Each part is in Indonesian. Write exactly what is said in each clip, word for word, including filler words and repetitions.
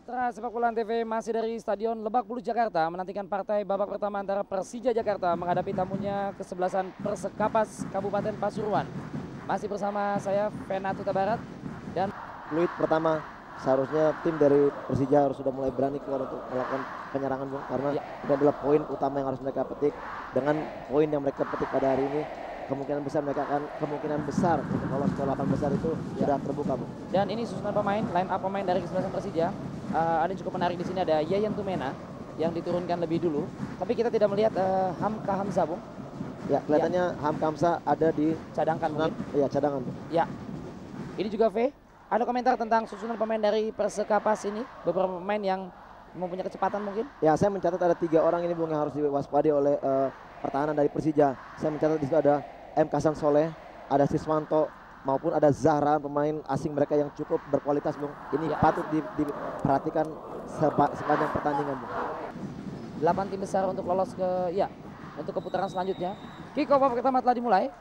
Mitra Sepak Bola T V masih dari Stadion Lebak Bulus Jakarta menantikan partai babak pertama antara Persija Jakarta menghadapi tamunya kesebelasan Persekapas Kabupaten Pasuruan. Masih bersama saya Fena Tuta Barat dan fluid pertama. Seharusnya tim dari Persija harus sudah mulai berani keluar untuk melakukan penyerangan, Bung, karena ya. Itu adalah poin utama yang harus mereka petik. Dengan poin yang mereka petik pada hari ini, kemungkinan besar mereka akan kemungkinan besar untuk lolos ke delapan besar itu ya. Sudah terbuka, Bung. Dan ini susunan pemain, line up pemain dari kesebelasan Persija. Uh, ada yang cukup menarik di sini, ada Yayan Tumena yang diturunkan lebih dulu. Tapi kita tidak melihat uh, Hamka Hamzah, Bung. Ya, kelihatannya ya. Hamka Hamzah ada di cadangkan, mungkin. Ya, cadangan, Bung. Ya. Ini juga V. Ada komentar tentang susunan pemain dari Persekapas ini, beberapa pemain yang mempunyai kecepatan mungkin? Ya, saya mencatat ada tiga orang ini, Bung, yang harus diwaspadai oleh uh, pertahanan dari Persija. Saya mencatat di situ ada M. Kasan Soleh, ada Siswanto, maupun ada Zahra, pemain asing mereka yang cukup berkualitas, Bung. Ini ya. patut di, diperhatikan seba, sepanjang pertandingan, Bung. delapan tim besar untuk lolos ke ya untuk ke putaran selanjutnya. Kick off pertama telah dimulai.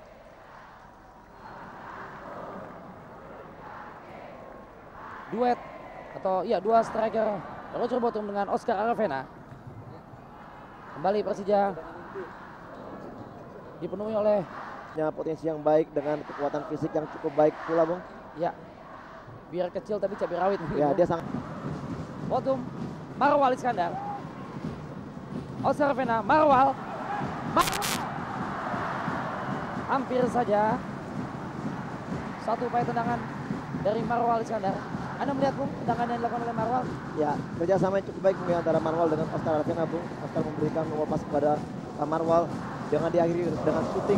Duet atau ya dua striker Roger Bottom dengan Oscar Aravena. Kembali Persija dipenuhi oleh ya, potensi yang baik dengan kekuatan fisik yang cukup baik pula, Bung. Ya, biar kecil tapi cabai rawit. Ya, dia sangat. Bottom, Marwal Iskandar, Oscar Aravena, Marwal, Marwal. Hampir saja satu upaya tendangan dari Marwal Iskandar. Anda melihat, Bung, tendangan yang dilakukan oleh Marwal? Ya, kerjasama yang cukup baik antara Marwal dengan Oscar Aravena, Bung. Oscar memberikan lepas kepada Marwal dengan diakhiri dengan shooting.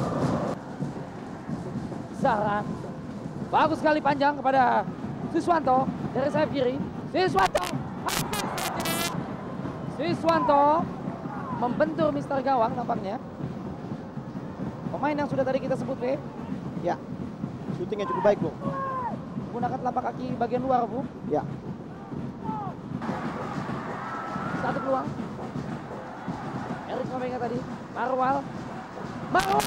Zahra, bagus sekali panjang kepada Siswanto dari sayap kiri. Siswanto, Siswanto membentur Mister Gawang nampaknya. Pemain yang sudah tadi kita sebut, B. Ya, shootingnya cukup baik, Bung. Menggunakan telapak kaki bagian luar, Bu. Ya. Satu peluang. Erik Mamenga tadi. Marwal. Marwal.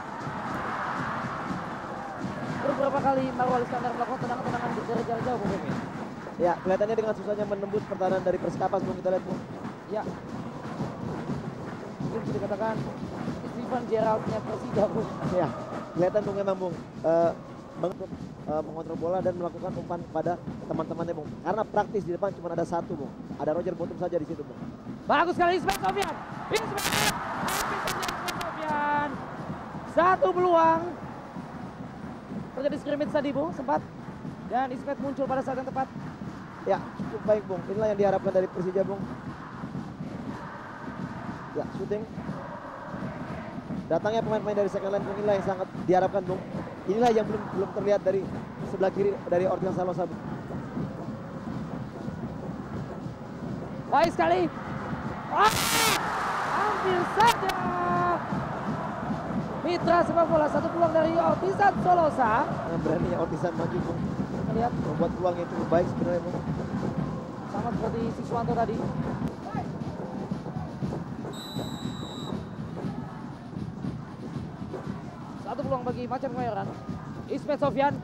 Beberapa kali Marwal Iskandar melakukan tendangan-tendangan dari jarak jauh, Bu. Ya, kelihatannya dengan susahnya menembus pertahanan dari Persekapas, Bung. Kita lihat, Bung. Ya. Ini bisa dikatakan Steven Gerrard-nya Persija, Bu. Ya, kelihatan, Bung, memang, Bung. Uh, Meng, uh, mengontrol bola dan melakukan umpan kepada teman-temannya, Bung. Karena praktis di depan cuma ada satu, Bung. Ada Roger Bottom saja di situ, Bung. Bagus sekali Ismet Sofyan. Ismet, Sofyan. Satu peluang. Terjadi scrimmage tadi, Bung, sempat. Dan Ismet muncul pada saat yang tepat. Ya, cukup baik, Bung. Inilah yang diharapkan dari Persija, Bung. Ya, shooting. Datangnya pemain-pemain dari second line, Bung, inilah yang sangat diharapkan, Bung. Inilah yang belum belum terlihat dari sebelah kiri dari Ortiz Salosa. Baik sekali. Ah, hampir saja. Mitra Sepak Bola, satu peluang dari Ortiz Salosa. Yang berani Ortiz maju, Bung. Lihat membuat peluang yang cukup baik sebenarnya, Bung. Sama seperti Siswanto tadi. Satu peluang bagi Macan Kemayoran. Ismet Sofyan.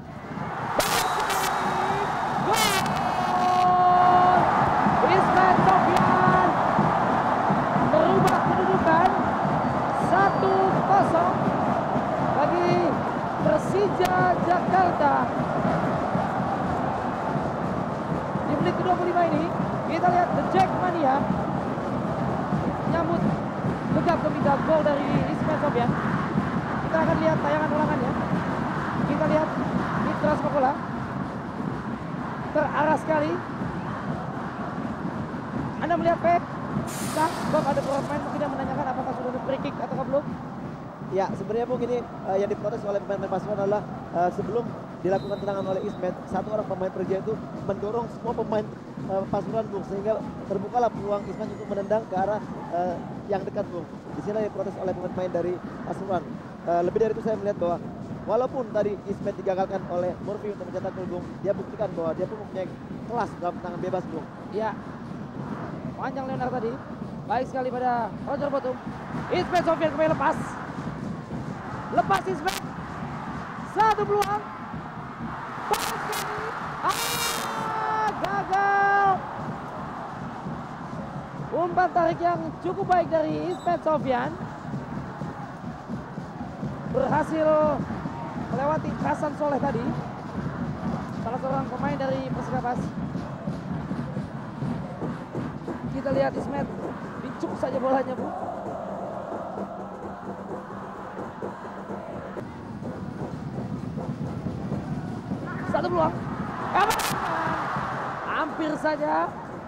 Ismet Sofyan merubah kedudukan satu kosong bagi Persija Jakarta. Di menit ke dua puluh lima ini kita lihat The Jackmania menyambut gegap gempita gol dari Ismet Sofyan. Kita akan lihat tayangan ulangannya. Kita lihat Mitra Sepak Bola terarah sekali. Anda melihat, Pep? Nah, Bob, ada beberapa pemain mungkin yang menanyakan apakah sudah ada free kick atau belum? Ya, sebenarnya, Bung, ini uh, yang diprotes oleh pemain-pemain Pasuruan adalah uh, sebelum dilakukan tendangan oleh Ismet, satu orang pemain Persija itu mendorong semua pemain uh, Pasuruan, Bung, sehingga terbukalah peluang Ismet untuk menendang ke arah uh, yang dekat, Bung. Di sini diprotes oleh pemain-pemain dari Pasuruan. Uh, lebih dari itu saya melihat bahwa walaupun tadi Ismet digagalkan oleh Murphy untuk mencetak gol, Bung, dia buktikan bahwa dia pun mempunyai kelas dalam tendangan bebas, Bung. Ya, panjang Leonard tadi, baik sekali pada Roger Bottom. Ismet Sofyan kembali lepas, lepas Ismet, satu peluang, ah, gagal. Umpan tarik yang cukup baik dari Ismet Sofyan. Berhasil melewati Hasan Soleh tadi. Salah seorang pemain dari Persikapas. Kita lihat Ismet dicuk saja bolanya, Bu. Satu peluang. Hampir saja.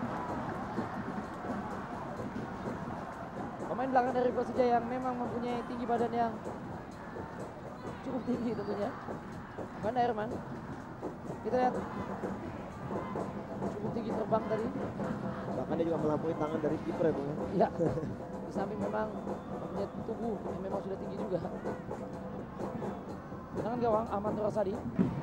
Pemain belakang dari Persija yang memang mempunyai tinggi badan yang cukup tinggi tentunya. Mana Herman? Kita lihat. Cukup tinggi terbang tadi. Bahkan dia juga melampaui tangan dari kiper ya, Bung. Iya. Di samping memang mempunyai tubuh yang memang sudah tinggi juga. Tendangan gawang Ahmad Nur Asadi.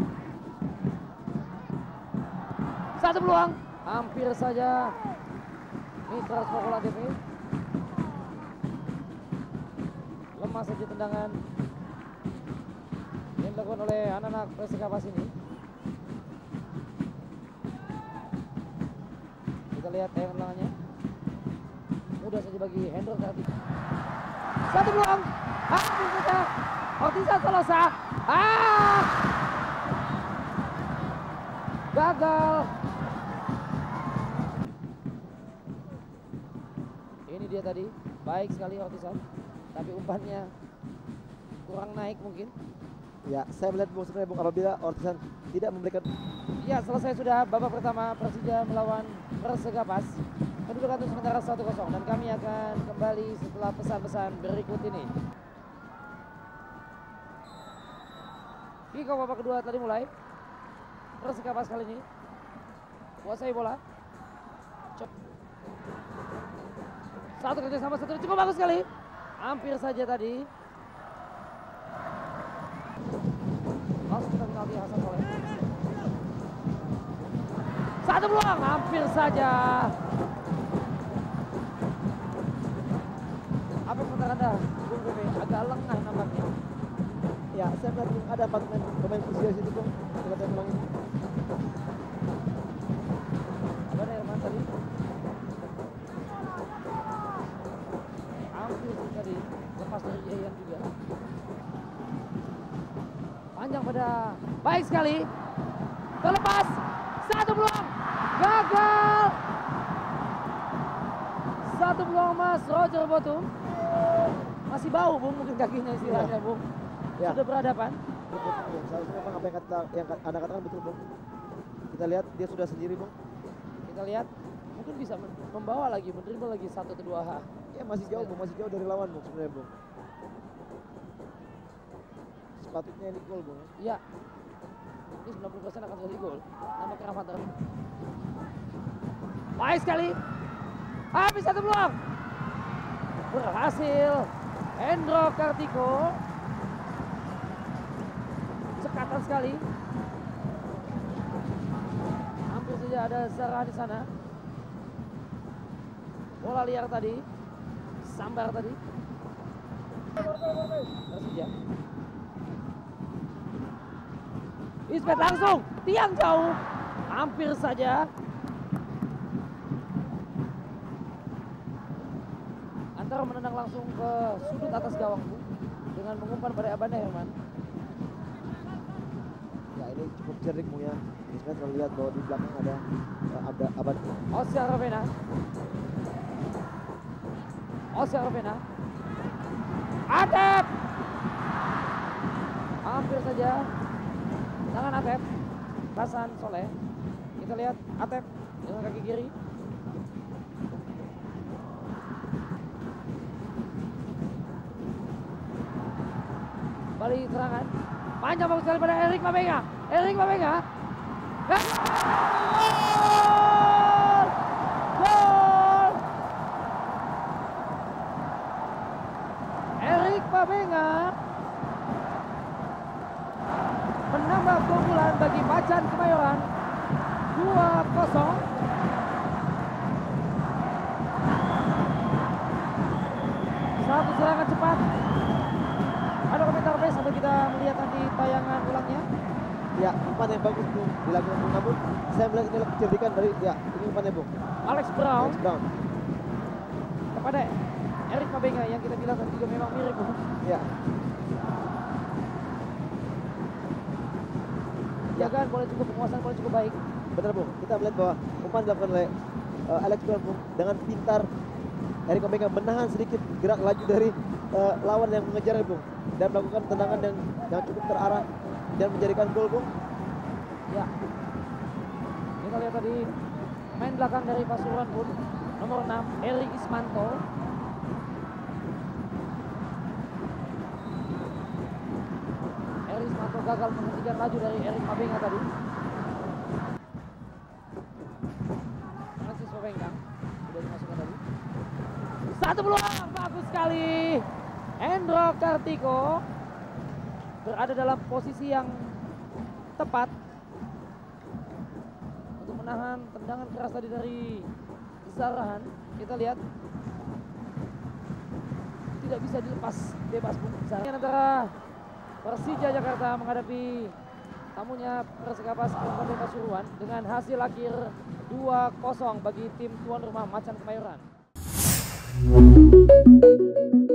Satu peluang, hampir saja Mitra Sepak T V. Lemah saja tendangan yang dilakukan oleh anak-anak Persikapas ini. Kita lihat tayangan ulangannya. Mudah saja bagi Hendro tadi. Satu peluang, hampir saja Ortisan Solosa. Ah, gagal. Ini dia tadi, baik sekali Ortisan, tapi umpannya kurang naik mungkin. Ya, saya melihat Bung sebenarnya Bung apabila Ortisan tidak memberikan. Ya, selesai sudah babak pertama Persija melawan Persikapas. Kedudukan untuk sementara satu kosong dan kami akan kembali setelah pesan-pesan berikut ini. Kick off babak kedua tadi mulai. Persikapas kali ini kuasai bola. Cep. Satu kerja sama satu cukup bagus sekali. Hampir saja tadi. Langsung kita penalti Hasan Soleh. Satu peluang, hampir saja. Apa komentar Anda, Bung Bebe? Agak lengah nampaknya. Ya, saya melihat ada empat pemain pemain Persija situ, Bung. Kita lihat ulang ini. Ada Herman tadi. Hampir tadi lepas dari Yayan juga. Panjang pada baik sekali. Terlepas. Satu peluang. Gagal. Satu peluang Mas Roger Botum. Masih bau, Bung, mungkin kakinya istilahnya, Bung. Ya. Sudah berhadapan. Seharusnya memang apa yang kata yang Anda katakan betul, Bung. Kita lihat dia sudah sendiri, Bung. Kita lihat mungkin bisa membawa lagi, mendribble lagi satu atau dua H. Ya masih jauh, Bung, masih jauh dari lawan, Bung, sebenarnya, Bung. Sepatutnya ini gol, Bung. Iya. Ini sembilan puluh persen akan jadi gol. Nama Keramat tadi. Baik sekali. Habis satu peluang. Berhasil. Hendro Kartiko. Cekatan sekali. Hampir saja ada Sarah di sana. Bola liar tadi. Sambar tadi. Persija. Ismet langsung, tiang jauh, hampir saja. Antara menendang langsung ke sudut atas gawang, Bu, dengan mengumpan pada Abanda Herman. Ya ini cukup cerdik, Bung, ya. Ismet melihat bahwa di belakang ada ada Abanda. Oscar Ravena. Oscar Ravena. Atep. Hampir saja. Tangan Atep, Hasan Soleh. Kita lihat Atep dengan kaki kiri. Balik serangan. Panjang bagus sekali pada Erik Mabenga. Erik Mabenga. Gol! Gol! Erik Mabenga menambah keunggulan bagi Macan Kemayoran dua kosong. Satu serangan cepat. Ada komentar B sampai kita melihat nanti tayangan ulangnya. Ya, umpan yang bagus, Bung, dilakukan, Bung. Namun saya melihat ini kecerdikan dari ya, ini umpannya, Bung. Alex Brown. Alex Brown. kepada Erik Mabenga yang kita bilang tadi juga memang mirip. Ya. Jagaan boleh cukup, penguasaan boleh cukup baik. Benar Bung, kita melihat bahwa umpan dilakukan oleh uh, Alex Brown Bung, dengan pintar Erik Mabenga menahan sedikit gerak laju dari uh, lawan yang mengejar Bung, dan melakukan tendangan yang, yang cukup terarah dan menjadikan gol Bung. Ya, kita lihat tadi main belakang dari Pasuruan pun nomor enam Erik Ismanto. Erik Ismanto gagal menghentikan laju dari Erik Mabenga tadi. Francis Mabenga sudah dimasukkan tadi. Satu peluang bagus sekali. Hendro Kartiko berada dalam posisi yang tepat untuk menahan tendangan keras tadi dari Zarahan. Kita lihat tidak bisa dilepas bebas Bung Zarahan. Antara Persija Jakarta menghadapi tamunya Persikapas Kabupaten Pasuruan dengan hasil akhir dua kosong bagi tim tuan rumah Macan Kemayoran.